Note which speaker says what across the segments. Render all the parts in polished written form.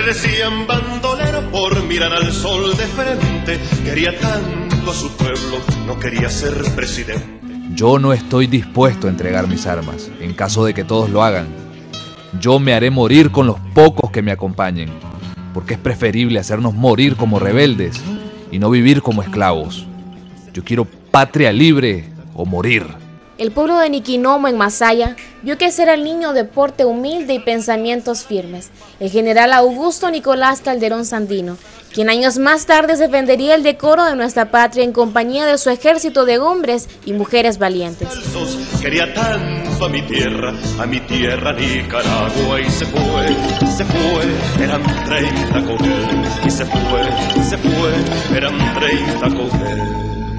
Speaker 1: decían bandolero por mirar al sol de frente. Quería tanto a su pueblo, no quería ser presidente.
Speaker 2: Yo no estoy dispuesto a entregar mis armas, en caso de que todos lo hagan. Yo me haré morir con los pocos que me acompañen, porque es preferible hacernos morir como rebeldes y no vivir como esclavos. Yo quiero patria libre o morir.
Speaker 3: El pueblo de Niquinomo, en Masaya, vio que ese era el niño de porte humilde y pensamientos firmes, el general Augusto Nicolás Calderón Sandino, quien años más tarde defendería el decoro de nuestra patria en compañía de su ejército de hombres y mujeres valientes.
Speaker 1: Quería tanto a mi tierra Nicaragua, y se fue, eran 30 con él, y se fue, eran 30 con él.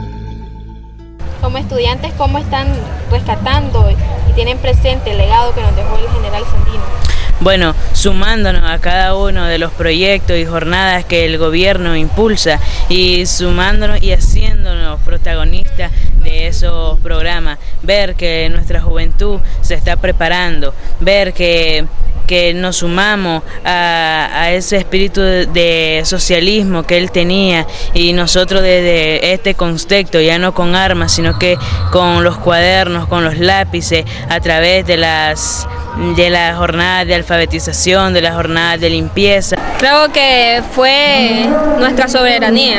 Speaker 3: Como estudiantes, ¿cómo están rescatando y tienen presente el legado que nos dejó el general Sandino?
Speaker 4: Bueno, sumándonos a cada uno de los proyectos y jornadas que el gobierno impulsa y sumándonos y haciéndonos protagonistas de esos programas, ver que nuestra juventud se está preparando, ver que nos sumamos a ese espíritu de socialismo que él tenía, y nosotros desde este contexto, ya no con armas, sino que con los cuadernos, con los lápices, a través de las jornadas de alfabetización, de las jornadas de limpieza.
Speaker 5: Creo que fue nuestra soberanía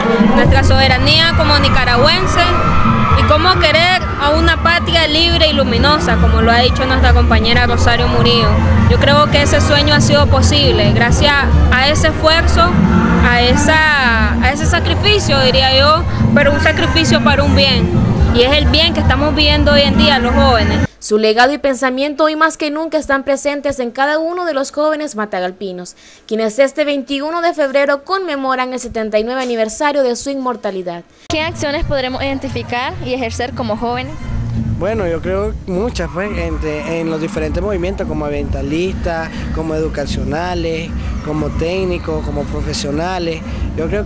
Speaker 5: como nicaragüense, y cómo querer a una patria libre y luminosa, como lo ha dicho nuestra compañera Rosario Murillo. Yo creo que ese sueño ha sido posible gracias a ese esfuerzo, a ese sacrificio, diría yo, pero un sacrificio para un bien, y es el bien que estamos viviendo hoy en día los jóvenes.
Speaker 3: Su legado y pensamiento hoy más que nunca están presentes en cada uno de los jóvenes matagalpinos, quienes este 21 de febrero conmemoran el 79 aniversario de su inmortalidad.
Speaker 6: ¿Qué acciones podremos identificar y ejercer como jóvenes?
Speaker 7: Bueno, yo creo muchas, pues, en los diferentes movimientos, como ambientalistas, como educacionales, como técnicos, como profesionales. Yo creo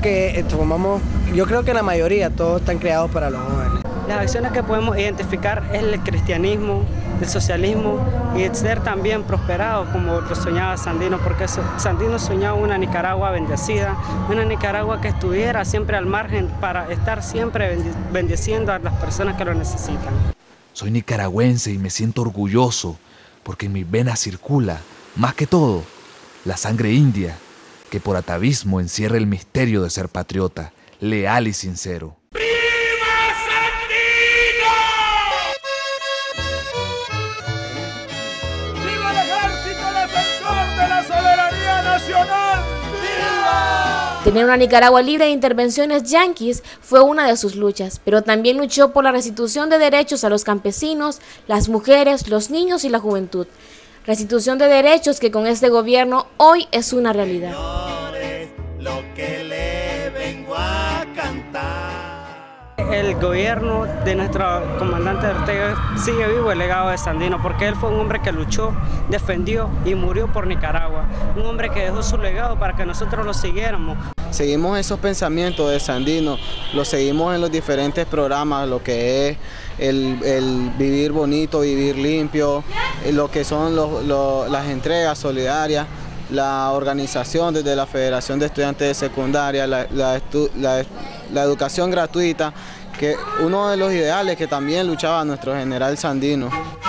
Speaker 7: que la mayoría, todos están creados para los jóvenes.
Speaker 8: Las acciones que podemos identificar es el cristianismo, el socialismo, y el ser también prosperado como lo soñaba Sandino, porque Sandino soñaba una Nicaragua bendecida, una Nicaragua que estuviera siempre al margen para estar siempre bendeciendo a las personas que lo necesitan.
Speaker 2: Soy nicaragüense y me siento orgulloso porque en mis venas circula, más que todo, la sangre india, que por atavismo encierra el misterio de ser patriota, leal y sincero.
Speaker 3: Tener una Nicaragua libre de intervenciones yanquis fue una de sus luchas, pero también luchó por la restitución de derechos a los campesinos, las mujeres, los niños y la juventud. Restitución de derechos que con este gobierno hoy es una realidad.
Speaker 1: Lo que le vengo a cantar.
Speaker 8: El gobierno de nuestro comandante Ortega sigue vivo el legado de Sandino, porque él fue un hombre que luchó, defendió y murió por Nicaragua. Un hombre que dejó su legado para que nosotros lo siguiéramos.
Speaker 9: Seguimos esos pensamientos de Sandino, los seguimos en los diferentes programas, lo que es el vivir bonito, vivir limpio, lo que son las entregas solidarias, la organización desde la Federación de Estudiantes de Secundaria, la educación gratuita, que uno de los ideales que también luchaba nuestro general Sandino.